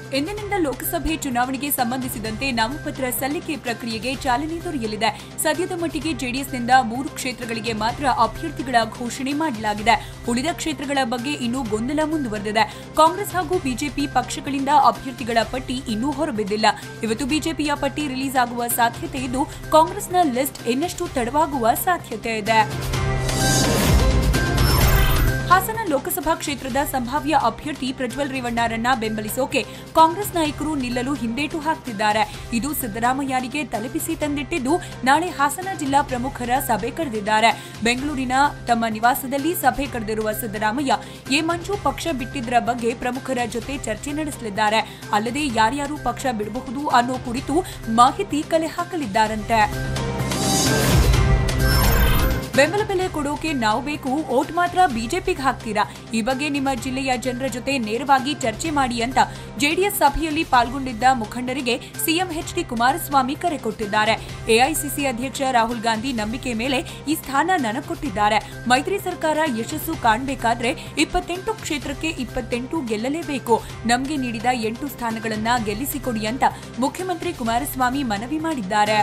ಇಂದಿನಿಂದ ಲೋಕಸಭೆ ಚುನಾವಣೆಗೆ ಸಂಬಂಧಿಸಿದಂತೆ ನಾಮಪತ್ರ ಸಲ್ಲಿಕೆ ಪ್ರಕ್ರಿಯೆಗೆ ಚಾಲನೆ ದೊರೆಯಲಿದೆ. ಸದ್ಯದ ಮಟ್ಟಿಗೆ ಜೆಡಿಎಸ್ನಿಂದ 3 ಕ್ಷೇತ್ರಗಳಿಗೆ ಮಾತ್ರ ಅಭ್ಯರ್ಥಿಗಳ ಘೋಷಣೆ ಮಾಡಲಾಗಿದೆ. ಉಳಿದ ಕ್ಷೇತ್ರಗಳ ಬಗ್ಗೆ ಇನ್ನೂ ಗೊಂದಲ ಮುಂದುವರೆದಿದೆ. ಕಾಂಗ್ರೆಸ್ ಹಾಗೂ ಬಿಜೆಪಿ ಪಕ್ಷಗಳಿಂದ ಅಭ್ಯರ್ಥಿಗಳ ಪಟ್ಟಿ ಇನ್ನೂ ಹೊರಬಿದ್ದಿಲ್ಲ. ಇವತ್ತು ಬಿಜೆಪಿಯ ಪಟ್ಟಿ ರಿಲೀಸ್ ಆಗುವ ಸಾಧ್ಯತೆ ಇದ್ದು, ಕಾಂಗ್ರೆಸ್ನ ಲಿಸ್ಟ್ ಇನ್ನಷ್ಟು ತಡವಾಗುವ ಸಾಧ್ಯತೆ ಇದೆ. ಹಾಸನ ಲೋಕಸಭಾ ಕ್ಷೇತ್ರದ ಸಂಭಾವ್ಯ ಅಭ್ಯರ್ಥಿ ಪ್ರಜ್ವಲ್ ರೇವಣ್ಣರನ್ನ ಬೆಂಬಲಿಸೋಕೆ ಕಾಂಗ್ರೆಸ್ ನಾಯಕರು ನಿಲ್ಲಲು ಹಿಂದೇಟು ಹಾಕ್ತಿದ್ದಾರೆ. ಇದು ಸಿದ್ದರಾಮಯ್ಯರಿಗೆ ತಲೆಬಿಸಿ ತಂದಿಟ್ಟಿದ್ದು, ನಾಳೆ ಹಾಸನ ಜಿಲ್ಲಾ ಪ್ರಮುಖರ ಸಭೆ ಕರೆದಿದ್ದಾರೆ. ಬೆಂಗಳೂರಿನ ತಮ್ಮ ನಿವಾಸದಲ್ಲಿ ಸಭೆ ಕರೆದಿರುವ ಸಿದ್ದರಾಮಯ್ಯ ಎ ಮಂಜು ಪಕ್ಷ ಬಿಟ್ಟಿದ್ದರ ಬಗ್ಗೆ ಪ್ರಮುಖರ ಜೊತೆ ಚರ್ಚೆ ನಡೆಸಲಿದ್ದಾರೆ. ಅಲ್ಲದೆ ಯಾರ್ಯಾರು ಪಕ್ಷ ಬಿಡಬಹುದು ಅನ್ನೋ ಕುರಿತು ಮಾಹಿತಿ ಕಲೆ ಹಾಕಲಿದ್ದಾರಂತೆ. ಬೆಂಬಲ ಬೆಲೆ ಕೊಡೋಕೆ ನಾವು ಬೇಕು, ಓಟ್ ಮಾತ್ರ ಬಿಜೆಪಿಗೆ ಹಾಕ್ತೀರಾ? ಈ ಬಗ್ಗೆ ನಿಮ್ಮ ಜಿಲ್ಲೆಯ ಜನರ ಜೊತೆ ನೇರವಾಗಿ ಚರ್ಚೆ ಮಾಡಿ ಅಂತ ಜೆಡಿಎಸ್ ಸಭೆಯಲ್ಲಿ ಪಾಲ್ಗೊಂಡಿದ್ದ ಮುಖಂಡರಿಗೆ ಸಿಎಂ ಎಚ್.ಡಿ. ಕುಮಾರಸ್ವಾಮಿ ಕರೆ ಕೊಟ್ಟಿದ್ದಾರೆ. ಎಐಸಿಸಿ ಅಧ್ಯಕ್ಷ ರಾಹುಲ್ ಗಾಂಧಿ ನಂಬಿಕೆ ಮೇಲೆ ಈ ಸ್ಥಾನ ನನಗೆ ಕೊಟ್ಟಿದ್ದಾರೆ. ಮೈತ್ರಿ ಸರ್ಕಾರ ಯಶಸ್ಸು ಕಾಣಬೇಕಾದ್ರೆ 28 ಕ್ಷೇತ್ರಕ್ಕೆ 28 ಗೆಲ್ಲಲೇಬೇಕು. ನಮಗೆ ನೀಡಿದ 8 ಸ್ಥಾನಗಳನ್ನ ಗೆಲ್ಲಿಸಿಕೊಡಿ ಅಂತ ಮುಖ್ಯಮಂತ್ರಿ ಕುಮಾರಸ್ವಾಮಿ ಮನವಿ ಮಾಡಿದ್ದಾರೆ.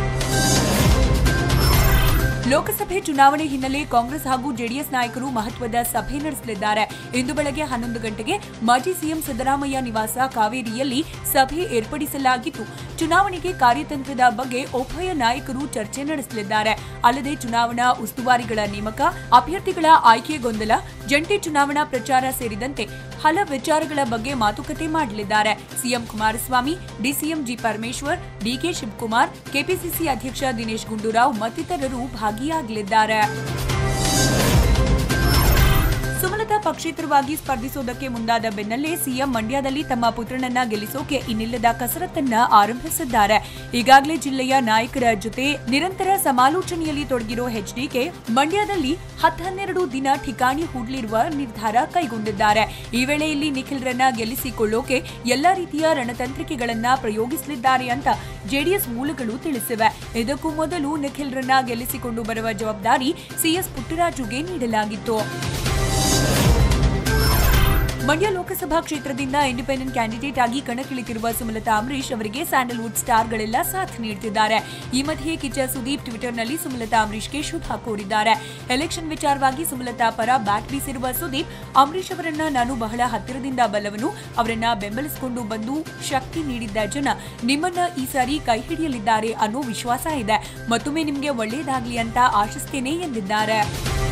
ಲೋಕಸಭೆ ಚುನಾವಣೆ ಹಿನ್ನೆಲೆ ಕಾಂಗ್ರೆಸ್ ಹಾಗೂ ಜೆಡಿಎಸ್ ನಾಯಕರು ಮಹತ್ವದ ಸಭೆ ನಡೆಸಲಿದ್ದಾರೆ. ಇಂದು ಬೆಳಗ್ಗೆ 11 ಗಂಟೆಗೆ ಮಾಜಿ ಸಿಎಂ ಸಿದ್ದರಾಮಯ್ಯ ನಿವಾಸ ಕಾವೇರಿಯಲ್ಲಿ ಸಭೆ ಏರ್ಪಡಿಸಲಾಗಿದ್ದು, ಚುನಾವಣೆಗೆ ಕಾರ್ಯತಂತ್ರದ ಬಗ್ಗೆ ಉಭಯ ನಾಯಕರು ಚರ್ಚೆ ನಡೆಸಲಿದ್ದಾರೆ. ಅಲ್ಲದೆ ಚುನಾವಣಾ ಉಸ್ತುವಾರಿಗಳ ನೇಮಕ, ಅಭ್ಯರ್ಥಿಗಳ ಆಯ್ಕೆ ಗೊಂದಲ, ಜಂಟಿ ಚುನಾವಣಾ ಪ್ರಚಾರ ಸೇರಿದಂತೆ ಹಲವು ವಿಚಾರಗಳ ಬಗ್ಗೆ ಮಾತುಕತೆ ಮಾಡಲಿದ್ದಾರೆ. CM Kumaraswamy, DCM G Parameshwar, DK Shivakumar, KPCC ಅಧ್ಯಕ್ಷ ದಿನೇಶ್ ಗುಂಡೂರಾವ್ ಮತ್ತಿತರರು ಭಾಗಿಯಾಗಲಿದ್ದಾರೆ. ಸುಮಲತಾ ಪಕ್ಷೇತರವಾಗಿ ಸ್ಪರ್ಧಿಸುವುದಕ್ಕೆ ಮುಂದಾದ ಬೆನ್ನಲ್ಲೇ ಸಿಎಂ ಮಂಡ್ಯದಲ್ಲಿ ತಮ್ಮ ಪುತ್ರನನ್ನ ಗೆಲ್ಲಿಸೋಕೆ ಇನ್ನಿಲ್ಲದ ಕಸರತ್ತನ್ನ ಆರಂಭಿಸಿದ್ದಾರೆ. ಈಗಾಗಲೇ ಜಿಲ್ಲೆಯ ನಾಯಕರ ಜೊತೆ ನಿರಂತರ ಸಮಾಲೋಚನೆಯಲ್ಲಿ ತೊಡಗಿರೋ ಎಚ್ಡಿಕೆ ಮಂಡ್ಯದಲ್ಲಿ 10-12 ದಿನ ಠಿಕಾಣಿ ಹೂಡಲಿರುವ ನಿರ್ಧಾರ ಕೈಗೊಂಡಿದ್ದಾರೆ. ಈ ವೇಳೆಯಲ್ಲಿ ನಿಖಿಲ್ರನ್ನ ಗೆಲ್ಲಿಸಿಕೊಳ್ಳೋಕೆ ಎಲ್ಲಾ ರೀತಿಯ ರಣತಂತ್ರಿಕೆಗಳನ್ನ ಪ್ರಯೋಗಿಸಲಿದ್ದಾರೆ ಅಂತ ಜೆಡಿಎಸ್ ಮೂಲಗಳು ತಿಳಿಸಿವೆ. ಇದಕ್ಕೂ ಮೊದಲು ನಿಖಿಲ್ರನ್ನ ಗೆಲ್ಲಿಸಿಕೊಂಡು ಬರುವ ಜವಾಬ್ದಾರಿ ಸಿಎಸ್ ಪುಟ್ಟರಾಜುಗೆ ನೀಡಲಾಗಿತ್ತು. ಮಂಡ್ಯ ಲೋಕಸಭಾ ಕ್ಷೇತ್ರದಿಂದ ಇಂಡಿಪೆಂಡೆಂಟ್ ಕ್ಯಾಂಡಿಡೇಟ್ ಆಗಿ ಕಣಕ್ಕಿಳಿತಿರುವ ಸುಮಲತಾ ಅಂಬರೀಶ್ ಅವರಿಗೆ ಸ್ಯಾಂಡಲ್ವುಡ್ ಸ್ಟಾರ್ಗಳೆಲ್ಲ ಸಾಥ್ ನೀಡುತ್ತಿದ್ದಾರೆ. ಈ ಮಧ್ಯೆ ಕಿಚ್ಚ ಸುದೀಪ್ ಟ್ವಿಟರ್ನಲ್ಲಿ ಸುಮಲತಾ ಅಂಬರೀಶ್ಗೆ ಶುಭ ಕೋರಿದ್ದಾರೆ. ಎಲೆಕ್ಷನ್ ವಿಚಾರವಾಗಿ ಸುಮಲತಾ ಪರ ಬ್ಯಾಟ್ ಬೀಸಿರುವ ಸುದೀಪ್, ಅಂಬರೀಶ್ ಅವರನ್ನ ನಾನು ಬಹಳ ಹತ್ತಿರದಿಂದ ಬಲ್ಲವನು. ಅವರನ್ನ ಬೆಂಬಲಿಸಿಕೊಂಡು ಬಂದು ಶಕ್ತಿ ನೀಡಿದ್ದ ಜನ ನಿಮ್ಮನ್ನ ಈ ಸಾರಿ ಕೈ ಹಿಡಿಯಲಿದ್ದಾರೆ ಅನ್ನೋ ವಿಶ್ವಾಸ ಇದೆ. ಮತ್ತೊಮ್ಮೆ ನಿಮಗೆ ಒಳ್ಳೆಯದಾಗಲಿ ಅಂತ ಆಶಿಸ್ತೇನೆ ಎಂದಿದ್ದಾರೆ.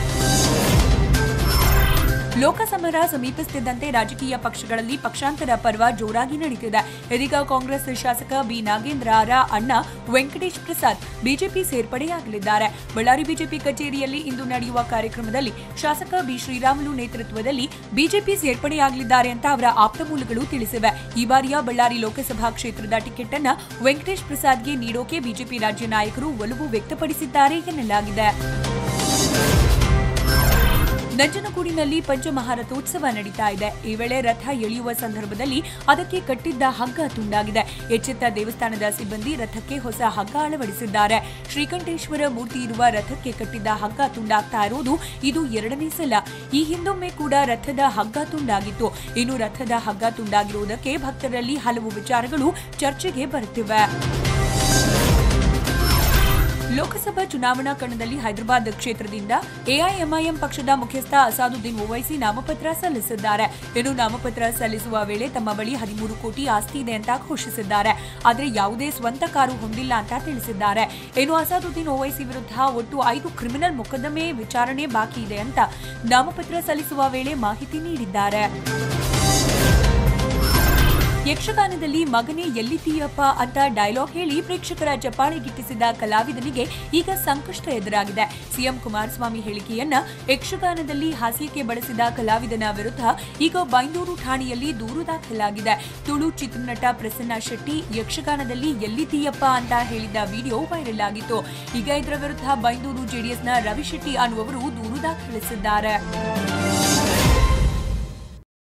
ಲೋಕಸಮರ ಸಮೀಪಿಸುತ್ತಿದ್ದಂತೆ ರಾಜಕೀಯ ಪಕ್ಷಗಳಲ್ಲಿ ಪಕ್ಷಾಂತರ ಪರ್ವ ಜೋರಾಗಿ ನಡೆಯುತ್ತಿದೆ. ಇದೀಗ ಕಾಂಗ್ರೆಸ್ ಶಾಸಕ ಬಿ ನಾಗೇಂದ್ರ ಅವರ ಅಣ್ಣ ವೆಂಕಟೇಶ್ ಪ್ರಸಾದ್ ಬಿಜೆಪಿ ಸೇರ್ಪಡೆಯಾಗಲಿದ್ದಾರೆ. ಬಳ್ಳಾರಿ ಬಿಜೆಪಿ ಕಚೇರಿಯಲ್ಲಿ ಇಂದು ನಡೆಯುವ ಕಾರ್ಯಕ್ರಮದಲ್ಲಿ ಶಾಸಕ ಬಿ ಶ್ರೀರಾಮುಲು ನೇತೃತ್ವದಲ್ಲಿ ಬಿಜೆಪಿ ಸೇರ್ಪಡೆಯಾಗಲಿದ್ದಾರೆ ಅಂತ ಅವರ ಆಪ್ತ ಮೂಲಗಳು ತಿಳಿಸಿವೆ. ಈ ಬಾರಿಯ ಬಳ್ಳಾರಿ ಲೋಕಸಭಾ ಕ್ಷೇತ್ರದ ಟಿಕೆಟ್ ಅನ್ನು ವೆಂಕಟೇಶ್ ಪ್ರಸಾದ್ಗೆ ನೀಡೋಕೆ ಬಿಜೆಪಿ ರಾಜ್ಯ ನಾಯಕರು ಒಲವು ವ್ಯಕ್ತಪಡಿಸಿದ್ದಾರೆ ಎನ್ನಲಾಗಿದೆ. ನಂಜನಗೂಡಿನಲ್ಲಿ ಪಂಚಮಹಾರಥೋತ್ಸವ ನಡೀತಾ ಇದೆ. ಈ ವೇಳೆ ರಥ ಎಳೆಯುವ ಸಂದರ್ಭದಲ್ಲಿ ಅದಕ್ಕೆ ಕಟ್ಟಿದ್ದ ಹಗ್ಗ ತುಂಡಾಗಿದೆ. ಎಚ್ಚೆತ್ತ ದೇವಸ್ಥಾನದ ಸಿಬ್ಬಂದಿ ರಥಕ್ಕೆ ಹೊಸ ಹಗ್ಗ ಅಳವಡಿಸಿದ್ದಾರೆ. ಶ್ರೀಕಂಠೇಶ್ವರ ಮೂರ್ತಿ ಇರುವ ರಥಕ್ಕೆ ಕಟ್ಟಿದ್ದ ಹಗ್ಗ ತುಂಡಾಗ್ತಾ ಇರುವುದು ಇದು 2ನೇ ಸಲ. ಈ ಹಿಂದೊಮ್ಮೆ ಕೂಡ ರಥದ ಹಗ್ಗ ತುಂಡಾಗಿತ್ತು. ಇನ್ನು ರಥದ ಹಗ್ಗ ತುಂಡಾಗಿರುವುದಕ್ಕೆ ಭಕ್ತರಲ್ಲಿ ಹಲವು ವಿಚಾರಗಳು ಚರ್ಚೆಗೆ ಬರುತ್ತಿವೆ. ಲೋಕಸಭಾ ಚುನಾವಣಾ ಕಣದಲ್ಲಿ ಹೈದರಾಬಾದ್ ಕ್ಷೇತ್ರದಿಂದ ಎಐಎಂಐಎಂ ಪಕ್ಷದ ಮುಖ್ಯಸ್ಥ ಅಸಾದುದ್ದೀನ್ ಓವೈಸಿ ನಾಮಪತ್ರ ಸಲ್ಲಿಸಿದ್ದಾರೆ. ಇನ್ನು ನಾಮಪತ್ರ ಸಲ್ಲಿಸುವ ವೇಳೆ ತಮ್ಮ ಬಳಿ 13 ಕೋಟಿ ಆಸ್ತಿ ಇದೆ ಅಂತ ಘೋಷಿಸಿದ್ದಾರೆ. ಆದರೆ ಯಾವುದೇ ಸ್ವಂತ ಕಾರು ಹೊಂದಿಲ್ಲ ಅಂತ ತಿಳಿಸಿದ್ದಾರೆ. ಇನ್ನು ಅಸಾದುದ್ದೀನ್ ಓವೈಸಿ ವಿರುದ್ಧ ಒಟ್ಟು 5 ಕ್ರಿಮಿನಲ್ ಮೊಕದ್ದಮೆ ವಿಚಾರಣೆ ಬಾಕಿ ಇದೆ ಅಂತ ನಾಮಪತ್ರ ಸಲ್ಲಿಸುವ ವೇಳೆ ಮಾಹಿತಿ ನೀಡಿದ್ದಾರೆ. ಯಕ್ಷಗಾನದಲ್ಲಿ ಮಗನೇ ಎಲ್ಲಿದ್ದೀಯಪ್ಪ ಅಂತ ಡೈಲಾಗ್ ಹೇಳಿ ಪ್ರೇಕ್ಷಕರ ಚಪ್ಪಾಳೆ ಗಿಟ್ಟಿಸಿದ ಕಲಾವಿದನಿಗೆ ಈಗ ಸಂಕಷ್ಟ ಎದುರಾಗಿದೆ. ಸಿಎಂ ಕುಮಾರಸ್ವಾಮಿ ಹೇಳಿಕೆಯನ್ನ ಯಕ್ಷಗಾನದಲ್ಲಿ ಹಾಸ್ಯಕ್ಕೆ ಬಳಸಿದ ಕಲಾವಿದನ ವಿರುದ್ಧ ಈಗ ಬೈಂದೂರು ಠಾಣೆಯಲ್ಲಿ ದೂರು ದಾಖಲಾಗಿದೆ. ತುಳು ಚಿತ್ರನಟ ಪ್ರಸನ್ನ ಶೆಟ್ಟಿ ಯಕ್ಷಗಾನದಲ್ಲಿ ಎಲ್ಲಿದ್ದೀಯಪ್ಪ ಅಂತ ಹೇಳಿದ ವಿಡಿಯೋ ವೈರಲ್ ಆಗಿತ್ತು. ಈಗ ಇದರ ವಿರುದ್ಧ ಬೈಂದೂರು ಜೆಡಿಎಸ್ನ ರವಿ ಶೆಟ್ಟಿ ಅನ್ನುವರು ದೂರು ದಾಖಲಿಸಿದ್ದಾರೆ.